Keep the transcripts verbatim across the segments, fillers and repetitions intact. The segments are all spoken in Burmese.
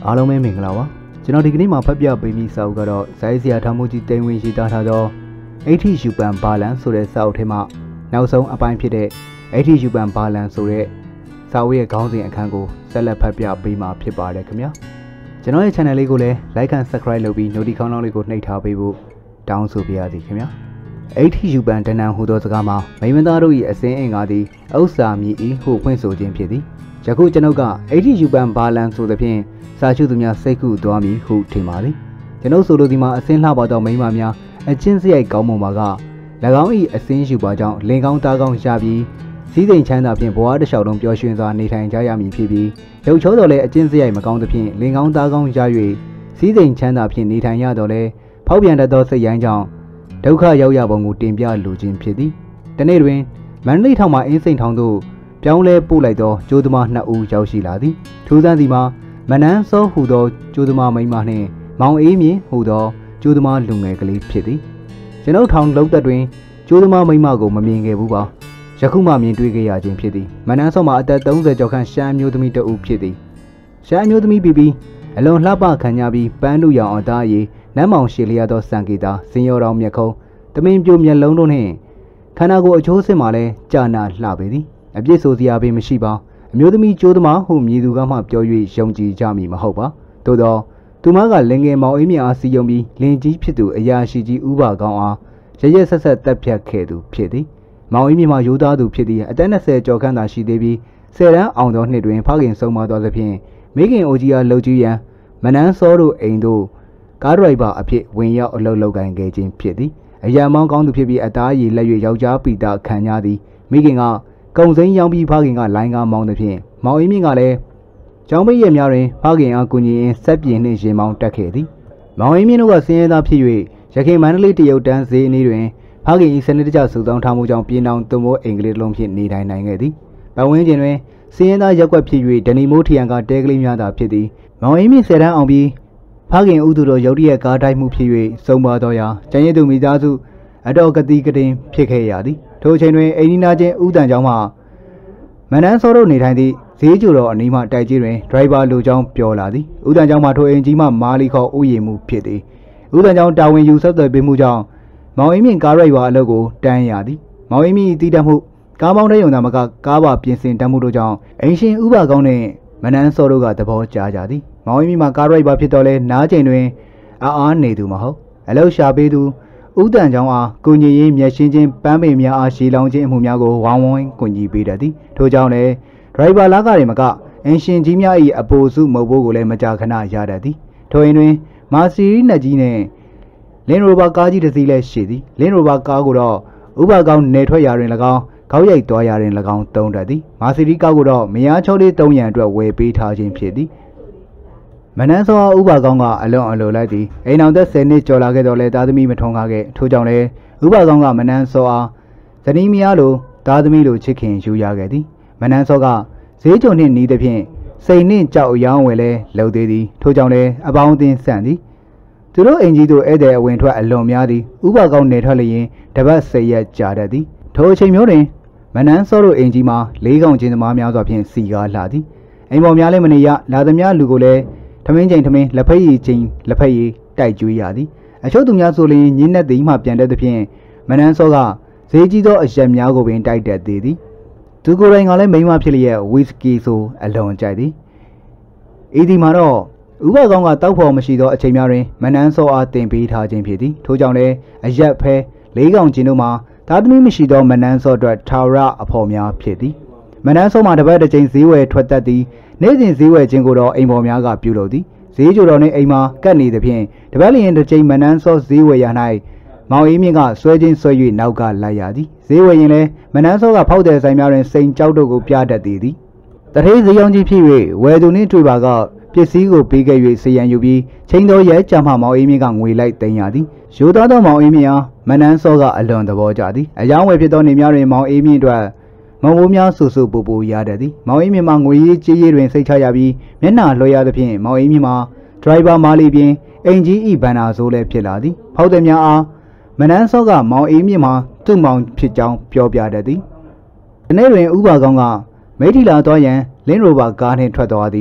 အားလုံးပဲမင်္ဂလာပါကျွန်တော်ဒီကနေ့မှာဖတ်ပြပေးမိစာအုပ်ကတော့ဇိုင်းစရာထားမှုကြီးတိမ်ဝင်ရှိသားထားသောအဋ္ဌိယူပံဘာလန်ဆိုတဲ့စာအုပ်ထဲမှာနောက်ဆုံးအပိုင်းဖြစ်တဲ့အဋ္ဌိယူပံဘာလန်ဆိုတဲ့စာအုပ်ရဲ့ခေါင်းစဉ်အခန်းကိုဆက်လက်ဖတ်ပြပေးမှာဖြစ်ပါတယ်ခင်ဗျာကျွန်တော်ရဲ့ channel လေးကိုလည်း like and subscribe လုပ်ပြီး notification ခေါင်းလေးကိုနှိပ်ထားပေးဖို့တောင်းဆိုပါရစေခင်ဗျာအဋ္ဌိယူပံတဏ္ဍဟူသောစကားမှာမိမသားတို့၏အစင်းအင်္ဂါသည်ဥစ္စာမြည်၏ဟုဖွင့်ဆိုခြင်းဖြစ်သည်ယခုကျွန်ုပ်ကအဋ္ဌိယူပံဘာလန်ဆိုသဖြင့်စာချုပ်သူများစိတ်ကူသွားမည်ဟုထင်ပါသည်ကျွန်ုပ်ဆိုလိုသည်မှာအစင်းလှပါသောမိန်းမများအချင်းစရိုက်ကောင်းမွန်ပါက၎င်း၏အစင်းယူပါကြောင့်လင်ကောင်းသားကောင်းရပြီးစည်းစိမ်ချမ်းသာဖြင့်ဘဝတစ်လျှောက်လုံးပျော်ရွှင်စွာနေထိုင်ကြရမည်ဖြစ်ပြီးရုပ်ချောတော်လည်းအချင်းစရိုက်မကောင်းသဖြင့်လင်ကောင်းသားကောင်းရ၍စည်းစိမ်ချမ်းသာဖြင့်နေထိုင်ရတော်လဲဖောက်ပြန်တတ်သောစိတ်ရိုင်းကြောင့်ဒုက္ခရောက်ရပုံကိုတင်ပြလိုခြင်းဖြစ်သည်တနေ့တွင်မန္တလေးထောင်မှအင်းစိန်ထောင်သို့ပြောင်းလဲပို့လိုက်သောကျိုးသမားနှစ်ဦးရောက်ရှိလာသည်ထိုစမ်းစီမှာမနန်းစောဟူသောကျိုးသမားမိန်းမနှင့်မောင်အေးမြင့်ဟူသောကျိုးသမားလူငယ်ကလေးဖြစ်သည်ကျွန်ုပ်ထောင်လုံးသက်တွင်ကျိုးသမားမိန်းမကိုမမြင်ခဲ့ဘူးပါယခုမှမြင်တွေ့ခဲ့ရခြင်းဖြစ်သည်မနန်းစောမှာအသက်သုံးဆယ်ကျော်ခန့်ရှမ်းမျိုးသမီးတဦးဖြစ်သည်ရှမ်းမျိုးသမီးပြီးပြီးအလွန်လှပခံကြပြီးပန်းလူရောင်အသားရည်နမ်းမောင်ရှည်လျက်သောစံကေတာစင်ရောတော်မျက်ခုံးတမင်ပြိုမျက်လုံးတို့နှင့်ခန္ဓာကိုယ်အချိုးစစ်မှလည်းကြာနာလှပေသည်အပြစ်ဆိုစရာပင်မရှိပါအမျိုးသမီးကျိုးသမားဟုမြည်သူကမှပြော၍ယုံကြည်ကြမည်မဟုတ်ပါသို့သောသူမကလင်ငယ်မောင်အေးမြအားစီယုံပြီးလင်ကြီးဖြစ်သူအရာရှိကြီးဥပကောင်းအားရရဆက်ဆက်တပ်ဖြတ်ခဲ့သူဖြစ်သည်မောင်အေးမြမှာရိုးသားသူဖြစ်သည်အသက်နှစ်ဆယ်ကျော်ခန့်သာရှိသေးပြီးဆယ်တန်းအောင်သောနှစ်တွင်ဖခင်ဆုံးမသွားသဖြင့်မိခင်အိုကြီးအားလှုပ်ကြည့်ရန်မနန်းစောတို့အိမ်သို့ကားဒရိုက်ဘာအဖြစ်ဝင်ရောက်အလုပ်လုပ်ကိုင်ခဲ့ခြင်းဖြစ်သည်အရာမောင်းကောင်းသူဖြစ်ပြီးအသားရည်လက်၍ယောက်ျားပီတာခံရသည်မိခင်ကကုံစိမ်းရောင်းပြီးဖခင်ကလိုင်းကားမောင်းသဖြင့်မောင်အေးမြင့်ကလည်းကျောင်းပိတ်ရက်များတွင်ဖခင်အားကူညီရင်းစက်ပြင်းနှင့်ရင်မောင်းတက်ခဲ့သည်မောင်အေးမြင့်တို့ကစင်းရဲသားဖြစ်၍ရခိုင်မန္တလေးတရုတ်တန်းဈေးအနီးတွင်ဖခင်၏စနစ်တကျစုဆောင်းထားမှုကြောင့်ပြည်နောင်သွမိုးအင်္ဂလိပ်လုံးဖြင့်နေထိုင်နိုင်ခဲ့သည်ပတ်ဝန်းကျင်တွင်စင်းရဲသားရက်ွက်ဖြစ်၍ဒနီမိုးထီယန်ကတဲကလေးများသာဖြစ်သည်မောင်အေးမြင့်ဆယ်တန်းအောင်ပြီးဖခင်ဥသူတော်ရုတ်တရက်ကားတိုက်မှုဖြစ်၍ဆုံးပါသောရာကျန်ရည်သူမိသားစုအတော်ကတိကတင်ဖြစ်ခဲ့ရသည်ထိုအချိန်တွင်အိန္ဒိနာချင်းဥတန်ကျောင်းမှမနန်းစောတို့နေထိုင်သည့်ဈေးကျူတော်အနီးမှတိုက်ကြီးတွင်ဒရိုက်ဘာလူကြောင်းပြောလာသည်ဥတန်ကျောင်းမှထိုအိမ်ကြီးမှမာလီခေါ်ဥယျာဉ်မှုဖြစ်သည်ဥတန်ကျောင်းတာဝန်ယူဆက်သွယ်ပေးမှုကြောင့်မောင်အေးမြင့်ကားရိုက်ဘာအလုပ်ကိုတန်းရသည်မောင်အေးမြင့်၏တည်တတ်မှုကားပေါင်းတဲ့ယုံသားမကကားပါပြင်ဆင်တတ်မှုတို့ကြောင့်အိမ်ရှင်ဥပကောင်းနှင့်မနန်းစောတို့ကသဘောကျကြသည်မောင်အေးမြင့်မှာကားရိုက်ဘာဖြစ်တော်လဲနားချိန်တွင်အားအားနေသူမဟုတ်အလုပ်ရှာပေးသူဥတန်ကျောင်းအားကုညီရေးမျက်ရှင်းချင်းပန်းပင်များအားရှည်လောင်ခြင်းအမှုများကိုဝိုင်းဝန်းကုညီပေးတတ်သည်ထို့ကြောင့်လည်းဒရိုက်ဘာလာကတွေမကအင်ရှင်ကြီးများ၏အပိုစုမုတ်ဘိုးကိုလည်းမကြာခဏရတတ်သည်ထို့ရင်တွင်မာစီရီနှစ်ကြီးနှင့်လင်းရိုဘာကားကြီးတစ်စီးလည်းရှိသည်လင်းရိုဘာကားကိုတော့ဥပကောင်းနေထွက်ရာတွင်၎င်းခေါက်ရိုက်သွားရာတွင်၎င်းသုံးတတ်သည်မာစီရီကားကိုတော့မယားချောလေးသုံးရန်အတွက်ဝယ်ပေးထားခြင်းဖြစ်သည်မနန်းစောဥပကောင်းကအလွန်အလိုလိုက်သည်အိမ်အောင်သက်ဆယ်နှစ်ကျော်လာခဲ့တော့လဲသားသမီးမထွန်းကားခဲ့ထို့ကြောင့်လဲဥပကောင်းကမနန်းစောအားဇနီးမယားလိုသားသမီးလိုချစ်ခင်ယူရခဲ့သည်မနန်းစောကဈေးကြုံနှင့်နီးသဖြင့်စိန်နှင့်ကြောက်ရောင်းဝယ်လဲလှုပ်သေးသည်ထို့ကြောင့်လဲအပေါင်းအသင်းဆန့်သည်သူတို့အိမ်ကြီးတို့ဧည့်သည်အဝင်ထွက်အလွန်များသည်ဥပကောင်းနေထွက်လျင်တပတ်ဆယ်ရက်ကြာတတ်သည်ထိုအချိန်မျိုးတွင်မနန်းစောတို့အိမ်ကြီးမှာလေးကောင်ချင်းသမားများစွာဖြင့်စီကားလှသည်အိမ်ပေါ်များလည်းမနေရလာသမျှလူကိုလည်းထမင်းချိန်ထမင်းလက်ဖက်ရည်ချိန်လက်ဖက်ရည်တိုက်ကျွေးရသည်အချို့သူများဆိုလျင်ညင်းနဲ့သည်မှပြန်တဲ့သဖြင့်မနန်းစောကဈေးကြီးသောအရက်များကိုပင်တိုက်တတ်သေးသည်သူကိုယ်တိုင်ကလည်းမိန်းမဖြစ်လျက်ဝီစကီဆိုအလွန်ကြိုက်သည်ဤဒီမှာတော့ဥပကောင်းကတောက်ဖို့မရှိသောအချိန်များတွင်မနန်းစောအားတင်ပေးထားခြင်းဖြစ်သည်ထို့ကြောင့်လည်းအရက်ဖဲလေးကောင်ချင်းတို့မှာသားသမီးမရှိသောမနန်းစောအတွက်ထာဝရအဖို့များဖြစ်သည်မနန်းစောမှာတပတ်တစ်ချိန်ဈေးဝယ်ထွက်တတ်သည်နေ့စဉ်ဈေးဝယ်ခြင်းကိုတော့အိမ်ပေါ်များကပြုလုပ်သည်ဈေးကြိုတော်နှင့်အိမ်မှာကတ်နေသဖြင့်တပတ်လျင်တစ်ချိန်မနန်းစောဈေးဝယ်ရ၌မောင်အေးမြင့်ကဆွဲချင်းဆွဲ၍နောက်ကလိုက်ရသည်ဈေးဝယ်ရင်လည်းမနန်းစောကဖောက်တဲ့ဆိုင်များတွင်စိန်ကြောက်တို့ကိုပြတတ်သည်သည်တထေးဈေးရောင်းကြီးဖြစ်၍ဝယ်သူနှင့်တွေ့ပါကပစ္စည်းကိုပေးခဲ့၍စေရန်ယူပြီးချိန်တော်ရဲကြမှမောင်အေးမြင့်ကငွေလိုက်သိမ်းရသည်ရိုးသားသောမောင်အေးမြင့်အားမနန်းစောကအလွန်သဘောကျသည်အယောင်းဝယ်ဖြစ်သောနေများတွင်မောင်အေးမြင့်အတွက်မောင်ဘိုးများဆူဆူပူပူရတတ်သည်မောင်အေးမြင့်မှာငွေရေးကြေးရေးတွင်စိတ်ချရပြီးမျက်နှာလွှဲရသဖြင့်မောင်အေးမြင့်မှာဒရိုက်ဘာမာလီပြင်အင်ကြီးဤဘန်နာဆိုးလည်းဖြစ်လာသည်ဖောက်သည်များအားမနန်းစောကမောင်အေးမြင့်မှာသူ့မောင်ဖြစ်ကြောင်းပြောပြတတ်သည်ဒီနေ့တွင်ဥပကောင်းကမိထီလာသွားရန်လင်းရိုဘာကားနှင့်ထွက်သွားသည်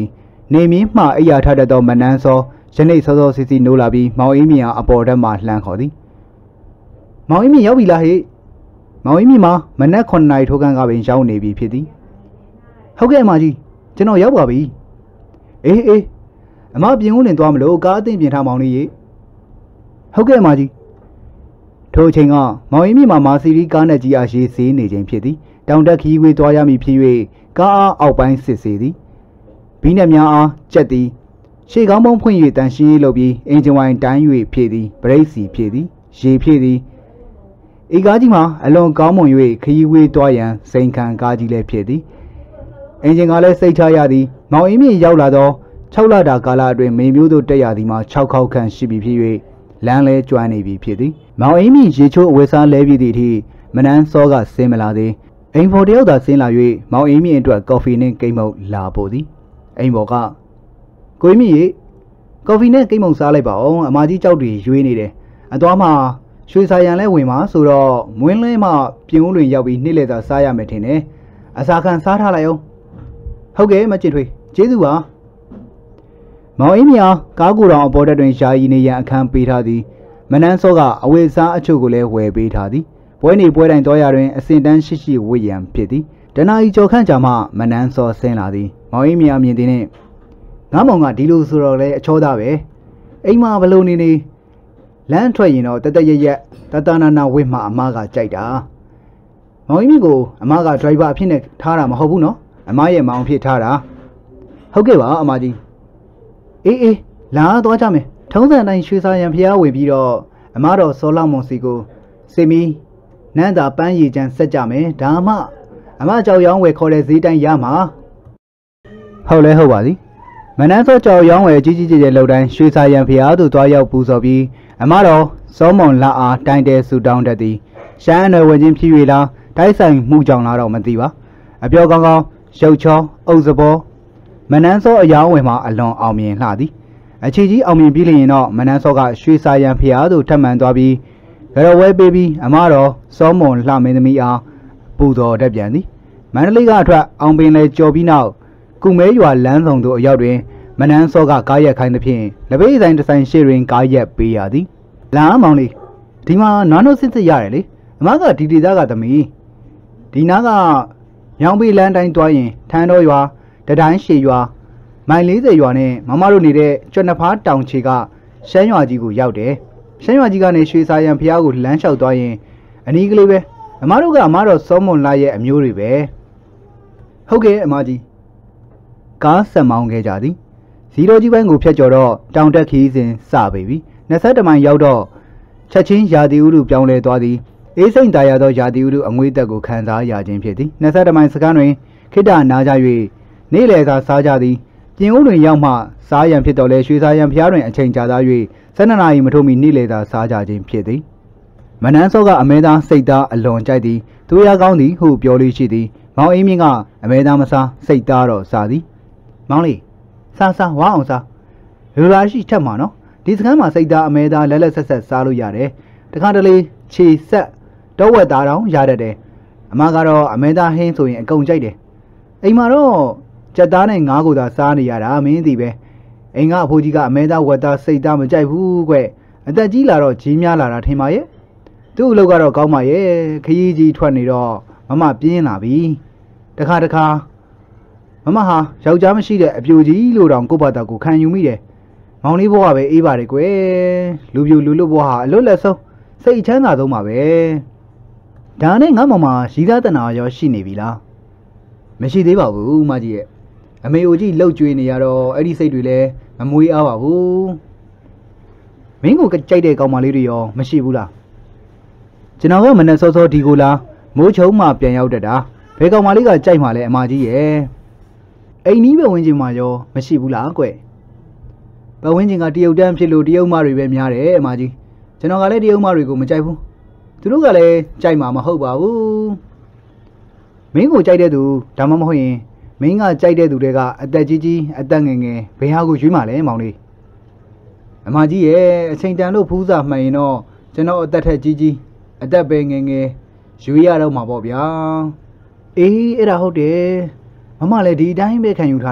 နေမင်းမှအိယာထတတ်သောမနန်းစောယနေ့စောစောစီစီနိုးလာပြီးမောင်အေးမြင့်အားအပေါ်တက်မှလှမ်းခေါ်သည်မောင်အေးမြင့်ရောက်ပြီလားဟဲ့မောင်အေးမြင့်မှာမနက်ခုနှစ်နာရီထိုးခန်းကပင်ရောက်နေပြီဖြစ်သည်ဟုတ်ကဲ့အမကြီးကျွန်တော်ရောက်ပါပြီအေးအေးအမပြင်ဦးလင်သွားမလို့ကားအသင့်ပြင်ထားမောင်လေးရေဟုတ်ကဲ့အမကြီးထိုအချိန်ကမောင်အေးမြင့်မှာမာစီရီကားနဲ့ကြီးအားရေးစေးနေခြင်းဖြစ်သည်တောင်တက်ခီးဝေးသွားရမည်ဖြစ်၍ကားအားအောက်ပိုင်းစစ်စေသည်ဘီးနှက်များအားကြက်သည်ရှေ့ကောင်းပုံးဖွင့်၍တန်ရှင်းရေးလုပ်ပြီးအင်ဂျင်ဝိုင်တိုင်း၍ဖြည့်သည်ဘရိတ်စီဖြည့်သည်ရေဖြည့်သည်ဤကားကြီးမှာအလွန်ကောင်းမွန်၍ခရီးဝေးသွားရန်စိန်ခံကားကြီးလည်းဖြစ်သည်အင်ဂျင်ကလည်းစိတ်ချရသည်မောင်အေးမြင့်ရောက်လာသော၆လတာကာလအတွင်းမေမျိုးတို့တက်ရသည်မှာ၆ခေါက်ခန့်ရှိပြီဖြစ်၍လမ်းလဲကျွမ်းနေပြီဖြစ်သည်မောင်အေးမြင့်ရေချိုးအဝယ်စားလဲပြီးသည့်အထိမနန်းစောကဆင်းမလာသေးအိမ်ပေါ်တယောက်သာဆင်းလာ၍မောင်အေးမြင့်အတွက်ကော်ဖီနှင့်ကိတ်မုတ်လာပို့သည်အိမ်ပေါ်ကကိုအေးမြင့်ရေကော်ဖီနဲ့ကိတ်မုတ်စားလိုက်ပါအောင်အမကြီးကြောက်တွေရွေးနေတယ်အသွားမှာရွှေစာရန်လဲဝင်မှာဆိုတော့မွင်းလင်းမှပြင်ဦးလွင်ရောက်ပြီးနေ့လည်သာစားရမယ်ထင်တယ်အစာခံစားထားလိုက်အောင်ဟုတ်ကဲ့မကျင်ထွေးကျေးဇူးပါမောင်အေးမြင့်ကားကိုယ်တော်အပေါ်တက်တွင်ယာယီနေရန်အခန်းပေးထားသည်မနန်းစောကအဝေစားအချို့ကိုလည်းဝယ်ပေးထားသည်ပွဲနေပွဲတိုင်းတော်ရတွင်အစင်တန်းရှိရှိဝိရန်ဖြစ်သည်တနာရီကျော်ခန့်ကြာမှမနန်းစောဆင်းလာသည်မောင်အေးမြင့်မြင်သည်နှင့်ငါမောင်ကဒီလိုဆိုတော့လေအချောသားပဲအိမ်မှာဘလို့နေနေလမ်းထွက်ရင်တော့တတရရက်တတနာနာဝစ်မှအမကကြိုက်တာမောင်အေးမြင့်ကိုအမကဒရိုက်ဘာအဖြစ်နဲ့ထားတာမဟုတ်ဘူးနော်အမရဲ့မောင်ဖြစ်ထားတာဟုတ်ကဲ့ပါအမကြီးအေးအေးလာသွားကြမယ်ထုံးစံတိုင်းရွှေစာရန်ဖျားဝင်ပြီးတော့အမတော်စောလောက်မွန်စီကိုစေမီနန်းသာပန်းရည်ချမ်းဆက်ကြမယ်ဒါမှအမကြောက်ရောင်းဝယ်ခေါ်တဲ့ဈေးတိုင်းရမှာဟုတ်လဲဟုတ်ပါသည်မနန်းစောကြောက်ရောင်းဝယ်ကြီးကြီးကျယ်ကျယ်လှုပ်တိုင်းရွှေစာရန်ဖျားသို့သွားရောက်ပူဇော်ပြီးအမတော်စောမွန်လာအားတိုင်တဲဆူတောင်းတတ်သည်ရှမ်းအနယ်ဝင်ချင်းဖြည်း၍လားတိုက်ဆိုင်မှုကြောင့်လားတော့မသိပါအပြောကောင်းကောင်းရုပ်ချောအုပ်စဘောမနန်းစောအယောင်းဝယ်မှာအလွန်အောင်မြင်လှသည်အခြေကြီးအောင်မြင်ပြီးလျင်တော့မနန်းစောကရွှေစာရန်ဖျားသို့ထပ်မံသွားပြီးရဝဲပေးပြီးအမတော်စောမွန်လှမင်းသမီးအားပူဇော်တတ်ပြန်သည်မန္တလေးကအထွက်အောင်ပင်လဲကြော်ပြီးနောက်ကုမဲရွာလမ်းဆောင်သို့အရောက်တွင်မနန်းစောကကားရက်ခိုင်းသဖြင့်လက်ပေးဆိုင်တစ်ဆိုင်ရှေ့တွင်ကားရက်ပေးရသည်လာမောင်လေးဒီမှာနွားနှုတ်စစ်စစ်ရတယ်လေအမကဒီဒေသကသမီးဒီနားကညောင်ပေးလမ်းတိုင်းသွားရင်ထန်းတော်ရွာတတိုင်းရှည်ရွာမိုင်၄၀ရွာနဲ့မမတို့နေတဲ့ကျွတ်နှဖားတောင်ချေကရှမ်းရွာကြီးကိုရောက်တယ်ရှမ်းရွာကြီးကနေရွှေစာရန်ဖျားကိုလမ်းလျှောက်သွားရင်အနီးကလေးပဲအမတို့ကအမတော်စောမွန်လာရဲ့အမျိုးတွေပဲဟုတ်ကဲ့အမကြီးကားဆက်မောင်းခဲ့ကြသည်ဇီရိုကြီးပိုင်းကိုဖျက်ကျော်တော့တောင်တက်ခီးစဉ်စပေပြီ၂၁မိုင်ရောက်တော့ချက်ချင်းရာသီဥတုပြောင်းလဲသွားသည်အေးစိမ့်တာရသောရာသီဥတုအငွေ့သက်ကိုခံစားရခြင်းဖြစ်သည်၂၁မိုင်စကန်းတွင်ခိတ္တနာကြ၍နေ့လည်သာစားကြသည်ပြင်ဦးတွင်ရောက်မှစားရန်ဖြစ်တော်လဲရွှေစာရန်ဖျားတွင်အချိန်ကြာသား၍၁၂နာရီမထိုးမီနေ့လည်သာစားကြခြင်းဖြစ်သည်မနန်းစောကအမဲသားစိတ်သားအလွန်ကြိုက်သည်သူရကောင်းသည်ဟုပြောလေးရှိသည်မောင်အေးမြင့်ကအမဲသားမစားစိတ်သားတော့စားသည်မောင်လေးစားစားဝါအောင်စားလူလာရှိထက်မှာနော်ဒီစကမ်းမှာစိတ်သားအမဲသားလက်လက်ဆက်ဆက်စားလို့ရတယ်တခါတလေခြေဆက်တောဝက်သားတောင်ရတတ်တယ်အမကတော့အမဲသားဟင်းဆိုရင်အကုန်ကြိုက်တယ်အိမ်မှာတော့ကြက်သားနဲ့ငါးကိုသာစားနေရတာမင်းသိပဲအိမ်ကအဖိုးကြီးကအမဲသားဝက်သားစိတ်သားမကြိုက်ဘူးကွအသက်ကြီးလာတော့ကြီးများလာတာထင်ပါရဲ့သူ့အလုပ်ကတော့ကောင်းပါရဲ့ခရီးကြီးထွက်နေတော့မမပြင်းလာပြီတခါတခါမမဟာယောက်ျားမရှိတဲ့အပြိုကြီးလို့တောင်ကိုယ့်ဘာသာကိုခံယူမိတယ်မောင်လေးဘဝပဲအေးပါတယ်ကွယ်လူပြိုလူလွတ်ဘဝဟာအလွတ်လက်ဆုံးစိတ်ချမ်းသာဆုံးပါပဲဒါနဲ့ငါမမရီးသားတနာရောရှိနေပြီလားမရှိသေးပါဘူးမကြီးရဲ့အမေအိုကြီးလှုပ်ကြွေးနေရတော့အဲ့ဒီစိတ်တွေလည်းမမွေးအားပါဘူးမင်းကိုကြိုက်တဲ့ကောင်မလေးတွေရောမရှိဘူးလားကျွန်တော်ကမနဲ့စောစောဒီကိုလားမိုးချုံမှပြန်ရောက်တတ်တာဘယ်ကောင်မလေးကကြိုက်မှလဲအမကြီးရဲ့အိမ်နီးပဲဝင်ချင်းမှရောမရှိဘူးလားကွပဝင်းချင်းကတရုတ်တန်းဖြစ်လို့တရုတ်မတွေပဲများတယ်အမကြီးကျွန်တော်ကလည်းတရုတ်မတွေကိုမကြိုက်ဘူးသူတို့ကလည်းကြိုက်မှာမဟုတ်ပါဘူးမင်းကိုကြိုက်တဲ့သူဒါမှမဟုတ်ရင်မင်းကကြိုက်တဲ့သူတွေကအသက်ကြီးကြီးအသက်ငယ်ငယ်ဘယ်ဟာကိုရွေးမှလဲမောင်လေးအမကြီးရဲ့အချိန်တန်လို့ဖူးစာမှန်ရင်တော့ကျွန်တော်အသက်ထက်ကြီးကြီးအသက်ပဲငယ်ငယ်ရွေးရတော့မှာပေါ့ဗျာအေးအဲ့ဒါဟုတ်တယ်မမလည်းဒီအတိုင်းပဲခံယူထားတယ်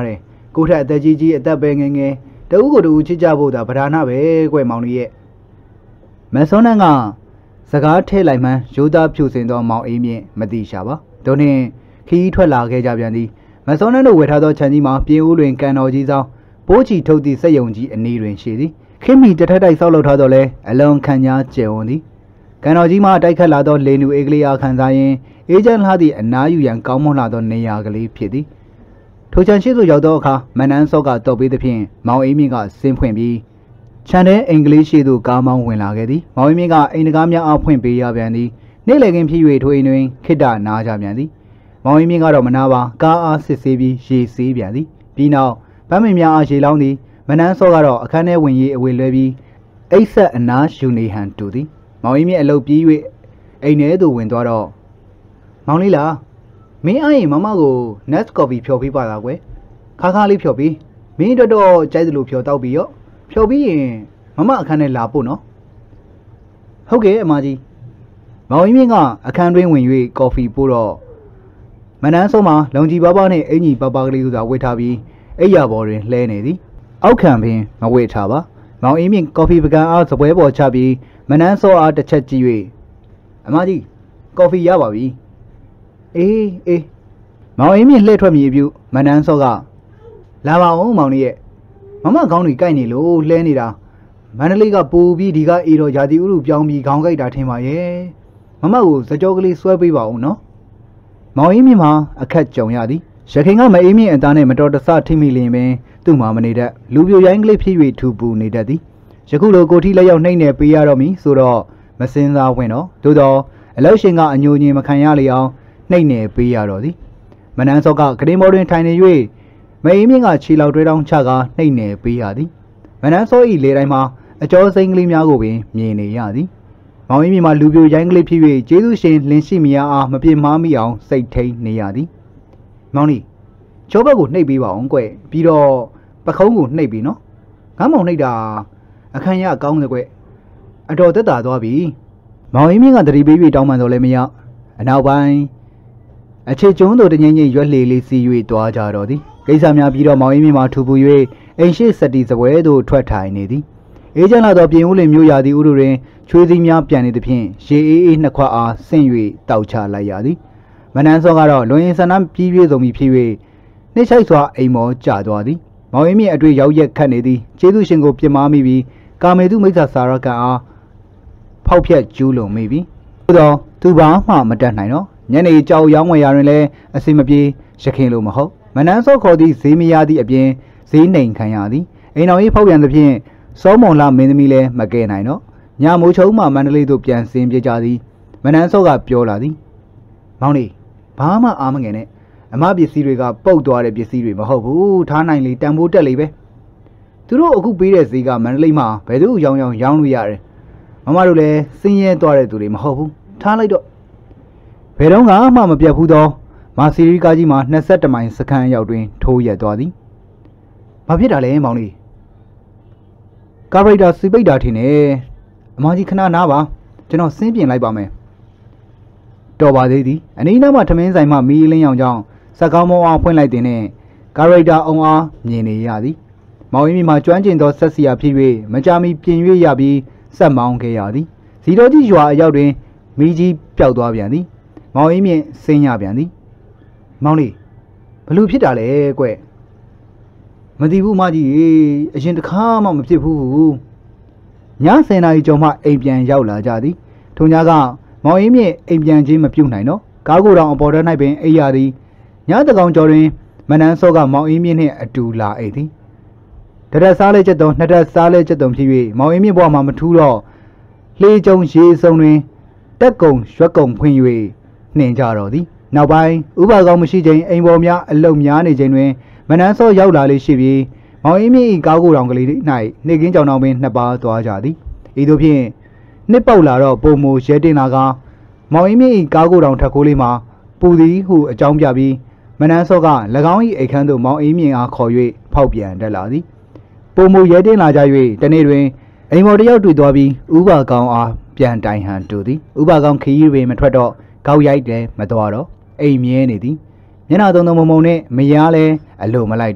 ကိုထက်အသက်ကြီးကြီးအသက်ပဲငယ်ငယ်တဦးကိုတူချစ်ကြဖို့သာပဓာနာပဲကွယ်မောင်လေးရဲ့မဆွမ်းနန်းကစကားထဲလိုက်မှန်းရိုးသားဖြူစင်သောမောင်အေးမြင့်မသိရှာပါတို့နှင့်ခီးထွက်လာခဲ့ကြပြန်သည်မဆွမ်းနန်းတို့ဝယ်ထားသောခြံကြီးမှာပြေဦးတွင်ကန်တော်ကြီးဆောင်ပိုးချီထုတ်သည့်စက်ယုံကြီးအနီးတွင်ရှိသည်ခိမီတထက်တိုက်ဆောက်လုပ်ထားတော့လဲအလွန်ခံညာကျယ်ဝန်းသည်ကန်တော်ကြီးမှတိုက်ခတ်လာသောလေနူအေးကလေးအားခံစားရင်အေးချမ်းလှသည့်အနားယူရန်ကောင်းမွန်လာသောနေရာကလေးဖြစ်သည်ထိုခြံရှိသို့ရောက်သောအခါမနန်းစောကတော်ပေးသဖြင့်မောင်အေးမြင့်ကဆင်းဖွင့်ပြီးခြံထဲအင်္ဂလိပ်ရှိသို့ကားမောင်းဝင်လာခဲ့သည်မောင်အေးမြင့်ကအိမ်တကားများအားဖွင့်ပေးရပြန်သည်နေ့လည်ခင်းဖြစ်၍ထိုအိမ်တွင်ခိတ္တနားကြပြန်သည်မောင်အေးမြင့်ကတော့မနာပါကားအားစစ်ဆေးပြီးရေဆေးပြန်သည်ပြီးနောက်ဗမ်းမင်များအားရေလောင်းသည်မနန်းစောကတော့အခန်းထဲဝင်ရေးအဝေလွဲပြီးအိတ်ဆက်အနားယူနေဟန်တူသည်မောင်အေးမြင့်အလုပ်ပြီး၍အိမ်ထဲသို့ဝင်သွားတော့မောင်လေးလားမင်းအားရင်မမကို Nest Coffee ဖြော်ပေးပါလားကွယ်ခါခါလေးဖြော်ပေးမင်းတို့တော့ကြိုက်သလိုဖြော်တောက်ပြီးရောဖြော်ပြီးရင်မမအခန်းထဲလာပို့နော်ဟုတ်ကဲ့အမကြီးမောင်အေးမြင့်ကအခန်းတွင်းဝင်၍ကော်ဖီပို့တော့မနန်းစောမှာလုံကြီးပါးပါးနဲ့အင်ကြီးပါးပါးကလေးကိုသာဝှက်ထားပြီးအိယာဘော်တွင်လှဲနေသည်အောက်ခံပင်မဝှက်ထားပါမောင်အေးမြင့်ကော်ဖီပကံအားစပွဲပေါ်ချပြီးမနန်းစောအားတစ်ချက်ကြည့်၍အမကြီးကော်ဖီရပါပြီအေးအေးမောင်အေးမြင့်လှည့်ထွက်မြည်ပြုမနန်းစောကလာပါအောင်မောင်လေးရဲ့မမခေါင်းတွေကြိုက်နေလို့လှဲနေတာမန္တလေးကပူပြီးဒီကအေတော်ရာသီဥတုပြောင်းပြီးခေါင်းကြိုက်တာထင်ပါရဲ့မမကိုစကြောကလေးဆွဲပေးပါဦးနော်မောင်အေးမြင့်မှာအခက်ကြုံရသည်ရခိုင်ကမအေးမြင့်အသားနဲ့မတော်တဆထိမိလျင်ပင်သူ့မှာမနေတတ်လူပြိုရိုင်းကလေးဖြစ်၍ထူပူနေတတ်သည်ယခုလိုကိုထီလက်ရောက်နှိမ့်နေပေးရတော့မည်ဆိုတော့မစင်းစားဝင်တော့သို့တော့အလောက်ရှင်ကအညိုညင်မခံရလေအောင်နှိမ့်နေပေးရတော့သည်မနန်းစောကကရင်ဘော်တွင်ထိုင်နေ၍မအေးမြင့်ကခြေလောက်တွဲတောင်းချကာနှိမ့်နေပေးရသည်မနန်းစော၏လေတိုင်းမှာအကျော်စိမ့်ကလေးများကိုပင်မြင်နေရသည်မောင်အေးမြင့်မှာလူပြိုရိုင်းကလေးဖြစ်၍ကျေးဇူးရှင်လင်းရှိမရအားမပြစ်မှားမိအောင်စိတ်ထိန်နေရသည်မောင်လေးကျောဘက်ကိုနှိပ်ပေးပါအောင်ကွပြီးတော့ပခုံးကိုနှိပ်ပြီးနော်ငါးမောင်နှိပ်တာအခန်းရအကောင်းတယ်ကွအတော်သက်သာသွားပြီမောင်အေးမြင့်ကတတိပေး၍တောင်းပန်တော်လည်းမရအနောက်ပိုင်းအခြေကျုံးတို့တငိမ့်ငိမ့်ရွက်လေလေးစီ၍တွားကြတော့သည်ကိစ္စများပြီးတော့မောင်အေးမြင့်မှာထူပူ၍အိမ်ရှိစတီစပွဲသို့ထွက်ထိုင်နေသည်အေးချမ်းလာသောပြင်ဦးလင်မျိုးရာသီဥတုတွင်ချွေးစည်းများပြန်နေသဖြင့်ရေအေးအေးနှစ်ခွအားဆင့်၍တောက်ချလိုက်ရသည်မနန်းစောကတော့လွန်ရင်ဆန္ဒပြည့်ပြည့်စုံပြီးဖြစ်၍နှိမ့်ချိုက်စွာအိမ်မောကျသွားသည်မောင်အေးမြင့်အတွေ့ရောက်ရက်ခတ်နေသည်ကျေးဇူးရှင်ကိုပြစ်မှားမိပြီးကာမေတုမိစ္ဆာစာရကံအားဖောက်ဖျက်ကျူးလွန်မိပြီသို့သောသူဘာမှမတတ်နိုင်တော့ညနေကြောက်ရောင်းဝယ်ရာတွင်လည်းအစင်မပြေရခင်လို့မဟုတ်မနန်းစောခေါ်သည့်ဈေးမရသည့်အပြင်ဈေးနှိမ်ခံရသည်အိမ်တော်ကြီးဖောက်ပြန်သဖြင့်စောမုံလာမင်းသမီးလည်းမကဲနိုင်တော့ညမိုးချုံမှမန္တလေးသို့ပြန်ဆင်းပြေးကြသည်မနန်းစောကပြောလာသည်မောင်လေးဘာမှအားမငယ်နဲ့အမပစ္စည်းတွေကပုတ်သွားတဲ့ပစ္စည်းတွေမဟုတ်ဘူးထားနိုင်လေတန်ဖိုးတက်လေပဲသူတို့အခုပေးတဲ့ဈေးကမန္တလေးမှာဘယ်သူရောင်းရောင်းရောင်းလို့ရတယ်မမတို့လည်းစင်းရဲသွားတဲ့သူတွေမဟုတ်ဘူးထားလိုက်တော့ဘယ်တော့မှမပြတ်ဘူးသောမာစီရီကားကြီးမှာနှစ်ဆက်တမိုင်စခန်းရောက်တွင်ထိုးရက်သွားသည်ဘာဖြစ်တာလဲမောင်လေးကာဗရိတာစီပိတ်တာထင်တယ်အမကြီးခဏနားပါကျွန်တော်ဆင်းပြင်လိုက်ပါမယ်တော်ပါသေးသည်အနီးနားမှာထမင်းဆိုင်မှမီးလင်းရောင်ကြောင်းစက်ကောင်းမောင်းအောင်ဖွင့်လိုက်တဲ့နဲ့ကာဗရိတာအုံအားမြင်နေရသည်မောင်အင်းမြမှာကျွမ်းကျင်သောဆက်စီယာဖြစ်၍မကြာမီပြင်၍ရပြီးဆက်မောင်းခဲ့ရသည်စီတော်ကြီးရွာအရောက်တွင်မီးကြီးပျောက်သွားပြန်သည်မောင်အင်းမြဆင်းရပြန်သည်မောင်လေးဘလို့ဖြစ်တာလဲကွမသိဘူးမကြီးအရင်တစ်ခါမှမဖြစ်ဘူးညဆယ်နာရီကျော်မှအိမ်ပြန်ရောက်လာကြသည်ထုံညာကမောင်အင်းမြအိမ်ပြန်ခြင်းမပြုတ်နိုင်တော့ကားကိုယ်တော်အပေါ်ထဲ၌ပင်အိပ်ရသည်ညတကောင်ကျော်တွင်မနန်းစောကမောင်အင်းမြနှင့်အတူလာအိပ်သည်တရက်စားလဲချက်တုံနှစ်ရက်စားလဲချက်တုံဖြစ်၍မောင်အင်းမြဘွားမှာမထူးတော့လှေကြုံရေစုံတွင်တက်ကုံရွက်ကုံဖွင့်၍နှင်ကြတော့သည်နောက်ပိုင်းဥပကောင်းမရှိချိန်အိမ်ပေါ်များအလုံများနေချိန်တွင်မနန်းစောရောက်လာလေးရှိပြီးမောင်အင်းမြ၏ကားကိုယ်တော်ကလေး၌နေကင်းကြောင်တော်ပင်နှစ်ပါးသွားကြသည်ဤသို့ဖြင့်နှစ်ပေါက်လာတော့ပုံမူရဲတင်လာကမောင်အင်းမြ၏ကားကိုယ်တော်ထက်ခိုးလေးမှာပူသည်ဟုအကြောင်းပြပြီးမနန်းစောက၎င်း၏အိတ်ခမ်းသို့မောင်အင်းမြအားခေါ်၍ဖောက်ပြန်တက်လာသည်ပုံမူရဲတင်လာကြ၍တနေ့တွင်အိမ်မော်တယောက်တွေ့သွားပြီးဥပကောင်းအားပြန်တိုင်ဟန်တူသည်ဥပကောင်းခရီးတွင်မထွက်တော့ကောက်ရိုက်တယ်မတော်တော့အိမ်မြဲနေသည်မျက်နှာသုံးသုံးမုံမုံနဲ့မရလဲအလိုမလိုက်တော့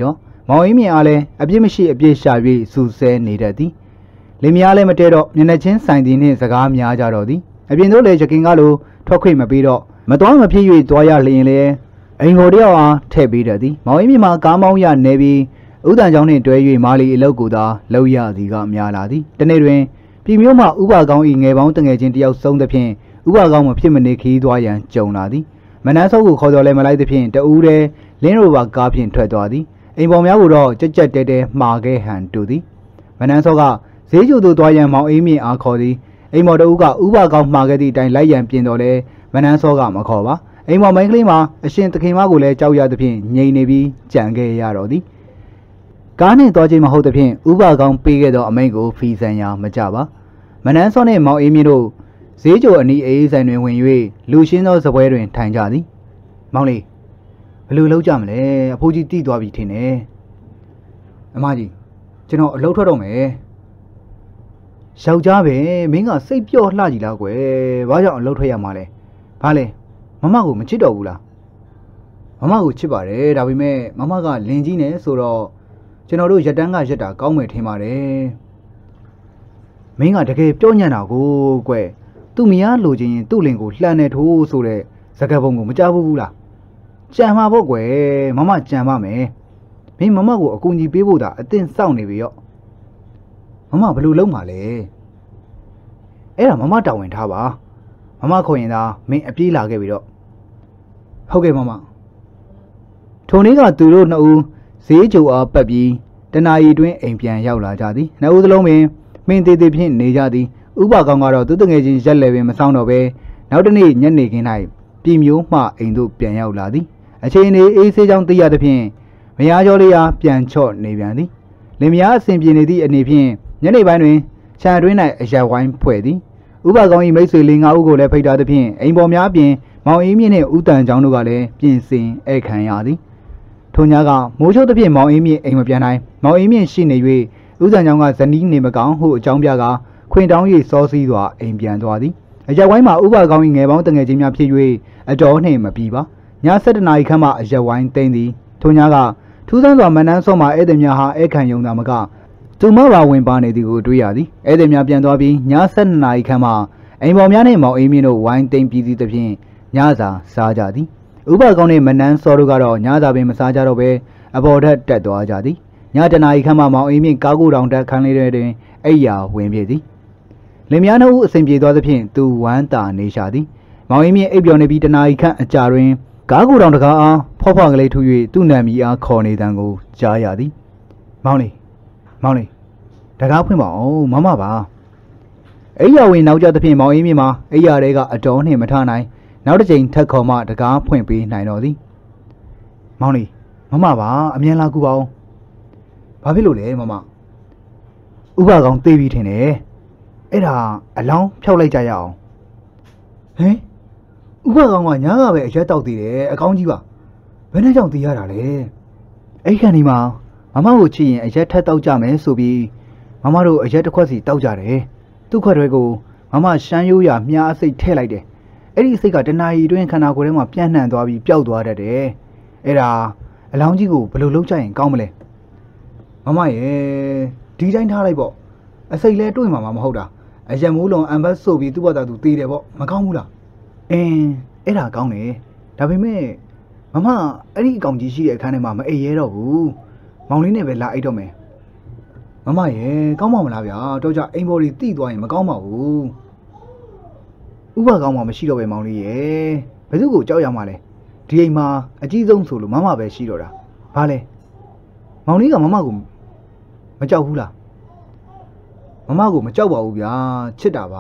မောင်အင်းမြင့်အားလည်းအပြစ်မရှိအပြစ်ရှာ၍စူဆဲနေတတ်သည်လင်မယားလည်းမတဲတော့မျက်နှာချင်းဆိုင်သည်နှင့်စကားများကြတော့သည်အပြင်တို့လည်းရခင်ကားလိုထွက်ခွင့်မပေးတော့မတော်မဖြစ်၍သွားရလျင်လည်းအိမ်ကိုတယောက်အားထည့်ပေးတတ်သည်မောင်အင်းမြင့်မှာကားမောင်းရနေပြီးဥဒ္ဒံကျောင်းနှင့်တွဲ၍မာလီအလုပ်ကိုသာလုပ်ရသည်ကများလာသည်တနေ့တွင်ပြည်မျိုးမှဥပကောင်း၏ငယ်ပေါင်းတငယ်ချင်းတယောက်ဆုံးသဖြင့်ဥပကောင်းမဖြစ်မနေခီးသွားရန်ကြုံလာသည်မနန်းစောကိုခေါ်တော်လဲမလိုက်သဖြင့်တဦးတည်းလင်းရိုဘာကားဖြင့်ထွက်သွားသည်အိမ်ပေါ်များကိုတော့ကြက်ကြက်တဲတဲမှားခဲ့ဟန်တူသည်မနန်းစောကဈေးကျူသို့သွားရန်မောင်အေးမြင့်အားခေါ်သည်အိမ်ပေါ်တဦးကဥပကောင်းမှားခဲ့သည့်အတိုင်းလိုက်ရန်ပြင်တော်လဲမနန်းစောကမခေါ်ပါအိမ်ပေါ်မိန်းကလေးမှာအရှင်သခင်မကိုလည်းကြောက်ရသဖြင့်ငြိမ်နေပြီးကြံခဲ့ရတော့သည်ကားနှင့်သွားခြင်းမဟုတ်သဖြင့်ဥပကောင်းပေးခဲ့သောအမိန့်ကိုဖီဆန်ရာမကြပါမနန်းစောနှင့်မောင်အေးမြင့်တို့ဈေးကျိုအနီးအေးဆိုင်တွင်ဝင်၍လူရှင်းသောစပွဲတွင်ထိုင်ကြသည်မောင်လေးဘယ်လိုလုပ်ကြမလဲအဖိုးကြီးတိသွားပြီထင်တယ်အမကြီးကျွန်တော်အလုပ်ထွက်တော့မယ်ယောက်ျားပဲမင်းကစိတ်ပျော့လှကြည်လားကွယ်ဘာကြောင့်အလုပ်ထွက်ရမှာလဲဘာလဲမမကိုမချစ်တော့ဘူးလားမမကိုချစ်ပါတယ်ဒါပေမဲ့မမကလင်ကြီးနေဆိုတော့ကျွန်တော်တို့ရက်တန်းကရက်တာကောင်းမယ်ထင်ပါတယ်မင်းကတကယ်ပြောညံ့တာကိုကွယ်သူ့မယားလိုချင်ရင်သူ့လင်ကိုလှမ်းနေထိုးဆိုတဲ့စကားပုံကိုမကြားဘူးလားကြံမှာပေါ့ကွယ်မမကြံပါမယ်မင်းမမကိုအကူအညီပေးဖို့သာအသင့်စောင့်နေပြီရော့မမဘယ်လိုလုပ်မှာလဲအဲ့ဒါမမတာဝန်ထားပါမမခေါ်ရင်သာမင်းအပြေးလာခဲ့ပြီတော့ဟုတ်ကဲ့မမထုံလေးကသူတို့နှစ်ဦးဈေးကြိုအားပတ်ပြီးတနာရီတွင်အိမ်ပြန်ရောက်လာကြသည်နှစ်ဦးသလုံးပင်မင်းသေးသေးဖြင့်နေကြသည်ဥပကောင်ကတော့သူတငယ်ချင်းရက်လည်းပင်မဆောင်တော့ပဲနောက်တနေ့ညနေခင်း၌ပြည်မျိုးမှအိမ်သို့ပြန်ရောက်လာသည်အချိန်နေအေးဆေးကြောင်းသိရသဖြင့်မယားကျော်လေးအားပြန်ချော့နေပြန်သည်လင်မယားအစဉ်ပြေနေသည့်အနေဖြင့်ညနေပိုင်းတွင်ခြံတွင်း၌အရက်ဝိုင်းဖွဲ့သည်ဥပကောင်၏မိတ်ဆွေလေးငါးဦးကိုလည်းဖိတ်ထားသဖြင့်အိမ်ပေါ်များပြင်မောင်အေးမြင့်နှင့်ဦးတန်ချောင်းတို့ကလည်းပြင်ဆင်ဧည့်ခံရသည်ထိုညကမိုးချိုးသဖြင့်မောင်အေးမြင့်အိမ်မပြန်နိုင်မောင်အေးမြင့်ရှိနေ၍ဦးတန်ချောင်းကဇနီးနေမကောင်းဟုအကြောင်းပြကာခွင်တောင်း၍စောစည်းစွာအိမ်ပြန်သွားသည်အရက်ဝိုင်းမှာဥပကောင်၏ငယ်ပေါင်းတငယ်ချင်းများဖြစ်၍အတော်နှင့်မပြီးပါည၁၇နာရီခန့်မှအရက်ဝိုင်းသိမ်းသည်ထိုညကထူးဆန်းစွာမနန်းစောမှဧည့်သည်များဟာဧည့်ခံယုံသာမကသူမပါဝင်ပါနေသည်ကိုတွေ့ရသည်ဧည့်သည်များပြန်သွားပြီးည၁၂နာရီခန့်မှအိမ်ပေါ်များနှင့်မောင်အေးမြင့်တို့ဝိုင်းသိမ်းပြီးသည့်သဖြင့်ညစာစားကြသည်ဥပကောင်နှင့်မနန်းစောတို့ကတော့ညစာပင်မစားကြတော့ဘဲအပေါ်ထက်တက်သွားကြသည်ညတနာရီခန့်မှမောင်အေးမြင့်ကားကိုတောင်တက်ခန်းလေးတွင်အိပ်ရာဝင်ပြေသည်လင်မယားနှစ်ဦးအစဉ်ပြေသွားသဖြင့်သူဝမ်းသာနေရှာသည်မောင်အေးမြင့်အိပ်ပျော်နေပြီးတနာရီခန့်အကြာတွင်ကားကိုတောင်တကားအားဖောက်ဖောက်ကလေးထူ၍သူ့နာမည်အားခေါ်နေတန်ကိုကြားရသည်မောင်လေးမောင်လေးတကားဖွင့်ပါအောင်မမပါအိယာဝင်နောက်ကျသဖြင့်မောင်အေးမြင့်မှာအိယာတွေကအတော်နှင့်မထနိုင်နောက်တစ်ချိန်ထက်ခေါ်မှတကားဖွင့်ပေးနိုင်တော်သည်မောင်လေးမမပါအမြန်လာကူပါအောင်ဘာဖြစ်လို့လဲမမဥပကောင်သေးပြီးထင်တယ်အဲ့ဒါအလောင်းဖြောက်လိုက်ကြရအောင်ဟင်ဥပကောင်ကညားကပဲအရက်တောက်သေးတယ်အကောင်းကြီးပါဘယ်နဲ့ကြောင့်သိရတာလဲအဲ့ခန့်ဒီမှာမမကိုချစ်ရင်အရက်ထက်တောက်ကြမယ်ဆိုပြီးမမတို့အရက်တစ်ခွက်စီတောက်ကြတယ်သူ့ခွက်တွေကိုမမရှမ်းရိုးရမြားအစိတ်ထည့်လိုက်တယ်အဲ့ဒီအစိတ်ကတနာရီအတွင်းခန္ဓာကိုယ်ထဲမှာပြန့်နှံ့သွားပြီးပျောက်သွားတတ်တယ်အဲ့ဒါအလောင်းကြီးကိုဘယ်လိုလုပ်ကြရင်ကောင်းမလဲမမရဲ့ဒီတိုင်းထားလိုက်ပေါ့အစိတ်လဲတွေ့မှာမဟုတ်တာအရက်မိုးလုံးအမ်ဘတ်ဆိုပြီးသူ့ဘာသာသူတည်တယ်ပေါ့မကောင်းဘူးလားအင်းအဲ့ဒါကောင်းတယ်ဒါပေမဲ့မမအဲ့ဒီအကောင်ကြီးရှိတဲ့အခန်းထဲမှာမအိပ်ရဲတော့ဘူးမောင်လေးနဲ့ပဲလာအိပ်တော့မယ်မမရဲ့ကောင်းပါမလားဗျာတော့ကြအိမ်ပေါ်ကြီးတိသွားရင်မကောင်းပါဘူးဥပကောင်းမှမရှိတော့ပဲမောင်လေးရဲ့ဘယ်သူကိုကြောက်ရမှာလဲဒီအိမ်မှာအကြီးဆုံးဆိုလို့မမပဲရှိတော့တာဘာလဲမောင်လေးကမမကိုမကြောက်ဘူးလားမမကိုမကြောက်ပါဘူးဗျာချစ်တာပါ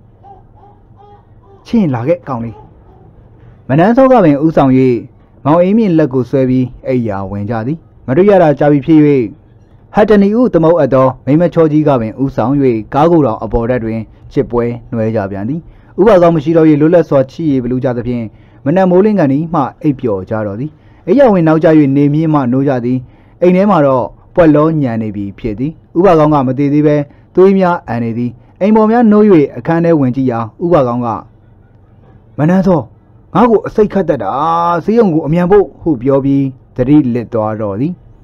ချစ်ရင်လာခဲ့ကောင်လေးမနန်းစောကပင်ဥဆောင်၍မောင်အေးမြင့်လက်ကိုဆွဲပြီးအိယာဝင်ကြသည်မတွေ့ရတာကြာပြီဖြစ်၍ဟတ်တနီဦးသမုတ်အပ်သောမိမချောကြီးကပင်ဥဆောင်၍ကားကိုယ်တော်အပေါ်ဓာတ်တွင်ချစ်ပွဲနှွဲကြပြန်သည်ဥပကောင်မရှိတော့၍လွတ်လပ်စွာချီရည်ဘလူးကြသဖြင့်မနက်မိုးလင်းကန်ဤမှအိပ်ပျော်ကြတော့သည်အိယာဝင်နောက်ကျ၍နေမြင့်မှနိုးကြသည်အိမ်ထဲမှာတော့ပွက်လုံးညံနေပြီဖြစ်သည်ဥပကောင်ကမသေးသေးပဲသွေးများအန်နေသည်အိမ်ပေါ်များနိုး၍အခန်းထဲဝင်ကြည့်ရာဥပကောင်ကမနန်းစောငါ့ကိုအစိတ်ခတ်တတ်တာစေးရုံကိုအမြန်ဖို့ဟုပြောပြီးတတိလစ်သွားတော့သည်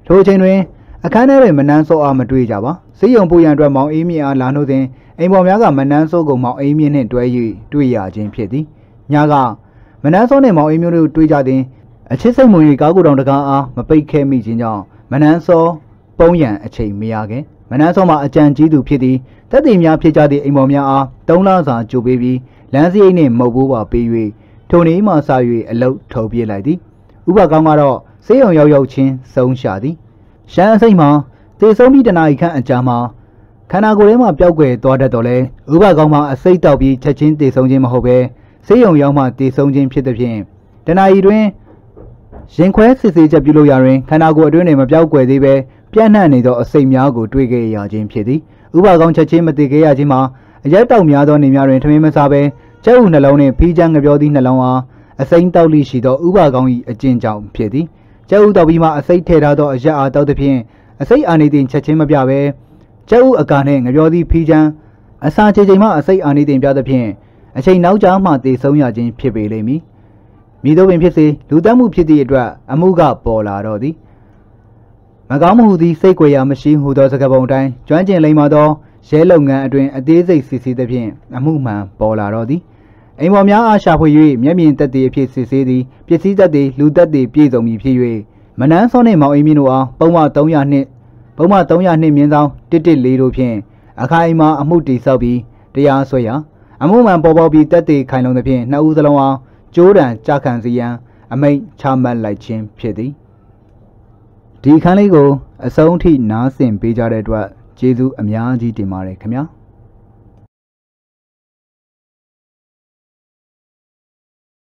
ထိုချိန်တွင်အခန်းထဲတွင်မနှမ်းစောအားမတွေ့ကြပါစေယုံပူရန်အတွက်မောင်အေးမြင့်အားလာနှုတ်စဉ်အိမ်ပေါ်များကမနှမ်းစောကိုမောင်အေးမြင့်နှင့်တွဲ၍တွေ့ရခြင်းဖြစ်သည်ညကမနှမ်းစောနှင့်မောင်အေးမြင့်တို့တွေ့ကြသည်အချစ်စိတ်မွေကားကိုယ်တော်တကားအားမပိတ်ခဲမိခြင်းကြောင့်မနှမ်းစောပုံရန်အချိန်မရခင်မနှမ်းစောမှာအကြံကြီးသူဖြစ်သည်တက်တည်များဖြစ်ကြသည့်အိမ်ပေါ်များအားသုံးလစာကြိုပေးပြီးလမ်းစရိတ်နှင့်မုတ်ဘိုးပါပေး၍ထိုနေ့မှစ၍အလုတ်ထုတ်ပြလိုက်သည်ဥပကောင်းကတော့စေယုံရောက်ရောက်ချင်းဆုံးရှာသည်ရှမ်းအစိမ့်မှာတေဆုံးပြီးတနာရီခန့်အကြာမှာခန္ဓာကိုယ်ထဲမှာပျောက်ကွယ်သွားတတ်တော့လဲဥပကောင်းမှာအစိတ်တောက်ပြီးချက်ချင်းတေဆုံးခြင်းမဟုတ်ပဲစေယုံရောက်မှတေဆုံးခြင်းဖြစ်သည်ဖြင့်တနာရီတွင်ရင်ခွဲစစ်ဆေးချက်ပြုလုပ်ရာတွင်ခန္ဓာကိုယ်အတွင်းတွင်မပျောက်ကွယ်သေးပဲပြန့်နှံ့နေသောအစိတ်များကိုတွေ့ခဲ့ရခြင်းဖြစ်သည်ဥပကောင်းချက်ချင်းမတည်ခဲ့ရခြင်းမှာအရက်တောက်များသောနေများတွင်ထမင်းမစားပဲကျဲဥနှလုံးနှင့်ဖီးချမ်းငပြောသည့်နှလုံးအားအစိမ်းတောက်လိရှိသောဥပကောင်း၏အကျင့်ကြောင့်ဖြစ်သည်ကျဲဥတောက်ပြီးမှအစိတ်ထည့်ထားသောအရက်အားတောက်သည်ဖြင့်အစိတ်အာနေတင်ချက်ချင်းမပြပဲကျဲဥအကာနှင့်ငပြောသည့်ဖီးချမ်းအစာချေချိန်မှအစိတ်အာနေတင်ပြသည်ဖြင့်အချိန်နောက်ကျမှတည်ဆုံးရခြင်းဖြစ်ပေလိမ့်မည်မိတို့ပင်ဖြစ်စေလူတတ်မှုဖြစ်သည့်အတွက်အမှုကပေါ်လာတော့သည်မကောင်းမှုသည်စိတ်ကြွယ်ရာမရှိဟုသောစကားပုံအတိုင်းကျွမ်းကျင်လိမ့်မသောရဲလုပ်ငန်းအတွင်အသေးစိတ်စစ်ဆေးသည်ဖြင့်အမှုမှန်ပေါ်လာတော့သည်အိမ်ပေါ်များအားရှာဖွေ၍မျက်မြင်သက်သေအဖြစ်စစ်ဆေးသည်ပစ္စည်းသက်သေလူသက်သေပြည့်စုံမည်ဖြစ်၍မနန်းစောနှင့်မောင်အေးမြင့်တို့အားပုံမှန်သုံးရာနှင့်ပုံမှန်သုံးရာနှင့်မြင်းဆောင်တစ်တစ်လေးတို့ဖြင့်အခိုင်အမာအမှုတည်ဆောက်ပြီးတရားစွဲရာအမှုမှန်ပေါ်ပေါက်ပြီးသက်သေခိုင်လုံသဖြင့်နှစ်ဦးစလုံးအားကြိုးတံကြခံစီရန်အမိန့်ချမှတ်လိုက်ခြင်းဖြစ်သည်ဒီအခန်းလေးကိုအဆုံးထိနားဆင်ပေးကြတဲ့အတွက်ကျေးဇူးအများကြီးတင်ပါတယ်ခင်ဗျာ